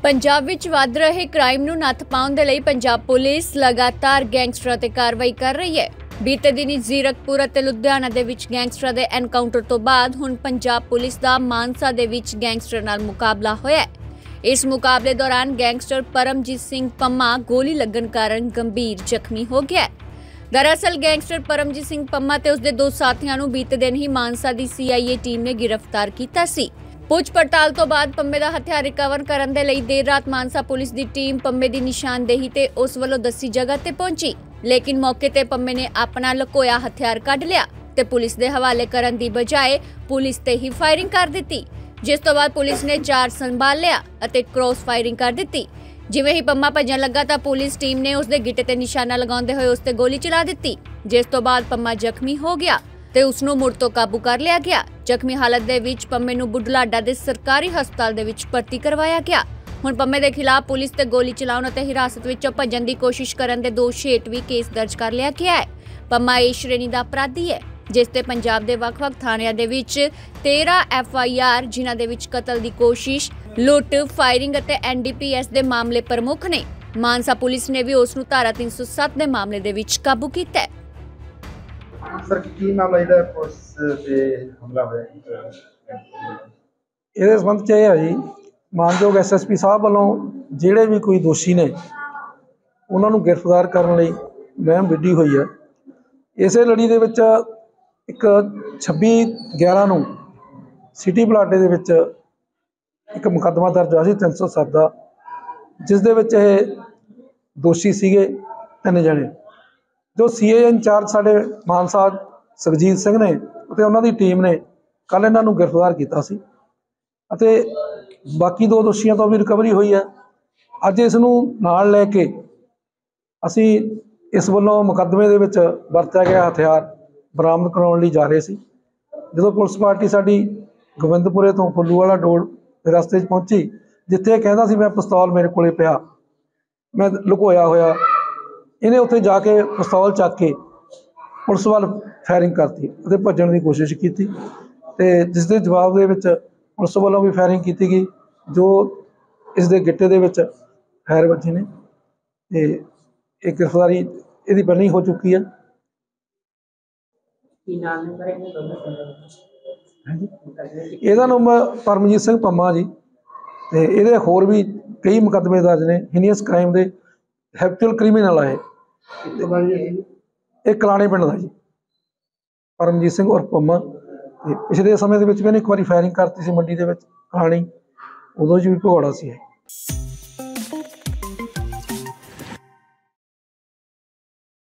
पंजाब विच वध रहे क्राइम नूं नत्थ पाउण दे लई पंजाब पुलिस लगातार गैंगस्टरां ते कार्रवाई कर रही है। बीते दिनी जीरकपुर अते लुधियाना दे विच गैंगस्टरां दे एनकाउंटर तो बाद हुण पंजाब पुलिस दा मानसा दे विच गैंगस्टर नाल मुकाबला होया है। इस मुकाबले दौरान गैंगस्टर परमजीत सिंह पम्मा गोली लगन कारण गंभीर जख्मी हो गया है। दरअसल गैंगस्टर परमजीत सिंह पम्मा ते उसदे दो साथियां नूं बीते दिन ही मानसा दी सीआईए टीम ने गिरफ्तार कीता सी। पुछ पड़ताल तो बाद पंमे दा हथियार रिकवर करन दे लई देर रात मानसा पुलिस दी टीम पंमे दी निशानदेही ते उस वल्लों दस्सी जगह ते पहुंची, लेकिन मौके ते पंमे ने अपना लकोया हथियार कढ लिया ते पुलिस दे हवाले करन दी बजाए पुलिस ते ही फायरिंग कर दित्ती, जिस तो बाद पुलिस ने चार्ज संभाल लिया अते क्रॉस फायरिंग कर दित्ती। जिवें ही पम्मा भजन लगा तां पुलिस टीम ने उसदे गिट्टे ते निशाना लगाउंदे होए उस ते गोली चला दित्ती, जिस तो बाद पम्मा जख्मी हो गया ते उसनूं मुड़ तो काबू कर लिया गया। जख्मी हालत दे विच पम्मे नूं बुढलाडा दे सरकारी हस्पताल दे विच भर्ती करवाया गया। हुण पम्मे दे खिलाफ पुलिस ते गोली चलाउण अते हिरासत विच भजन दी कोशिश करन दे दोष हेठ भी केस दर्ज कर लिया गया है। पम्मा ए श्रेणी दा अपराधी है, जिस ते पंजाब दे वख-वख थाणिਆਂ दे विच 13 FIR जिन्हां दे विच कतल दी कोशिश, लुੱਟ, फायरिंग अते NDPS दे मामले प्रमुख ने। मानसा पुलिस ने भी उस नूं धारा 307 दे मामले दे विच काबू कीता है। सर की मामला ਜਿਹੜਾ ਪੁਲਿਸ ਤੇ ਹਮਲਾ ਹੋਇਆ ਇਹਦੇ ਸੰਬੰਧ ਚ ਇਹ ਹੈ ਜੀ, ਮਾਨਯੋਗ SSP ਸਾਹਿਬ ਵੱਲੋਂ ਜਿਹੜੇ ਵੀ ਕੋਈ ਦੋਸ਼ੀ ਨੇ ਉਹਨਾਂ ਨੂੰ ਗ੍ਰਿਫਤਾਰ ਕਰਨ ਲਈ ਮੁਹਿੰਮ ਵਿੱਢੀ ਹੋਈ ਹੈ। ਇਸੇ ਲੜੀ ਦੇ ਵਿੱਚ ਇੱਕ 26/11 ਨੂੰ ਸਿਟੀ ਬਲਾਡੇ ਦੇ ਵਿੱਚ ਇੱਕ ਮੁਕੱਦਮਾ ਦਰਜ ਹੋਇਆ ਸੀ 307 ਦਾ, ਜਿਸ ਦੇ ਵਿੱਚ ਇਹ ਦੋਸ਼ੀ ਸੀਗੇ 3 ਜਣੇ। जो CA इंचार्ज साढ़े मानसा सुखजीत सिंह ने ते उन्हां दी टीम ने कल इन्हां नूं गिरफ्तार कीता सी अते बाकी 2 दोषियों तो भी रिकवरी हुई है। अज इस नूं नाल लैके असी इस वल्लों मुकदमे दे विच वरतिया गया हथियार बरामद कराउण लई जा रहे सी। जदों पुलिस पार्टी साडी गोबिंदपुरे तो फुल्लूवाला डोड़ दे रस्ते च पहुंची, जिथे कहंदा सी मैं पिस्तौल मेरे कोले पिया, मैं लुकोया होया, इन्हें उत्थे जाके पिस्तौल चक के पुलिस वाल फायरिंग करती ते भजन की कोशिश की, जिस दे जवाब दे विच पुलिस वालों भी फायरिंग की गई, जो इस दे गिट्टे दे विच फायर बजे ने ते एक गिरफ्तारी इहदी पहले ही हो चुकी है। इहदा नाम परमजीत सिंह पम्मा जी ते इहदे होर भी कई मुकदमे दर्ज ने, हीनियस क्राइम दे हैबिचुअल क्रिमिनल है। एक कलाने पिंड का जी परमजीत सिंह और पम्मा, पिछले समय के भी एक बार फायरिंग करती सी मंडी के कलानी, उदों भी भगौड़ा सी।